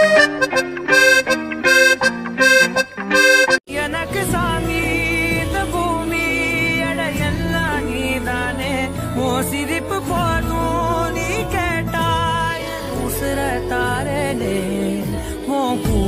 எனக்கு சாங்கீத பூமி அட எல்லாம் நீதானே ஓ சிரிப்பு போதும் நீ கேட்டாய் உசுர தாரனே ஓ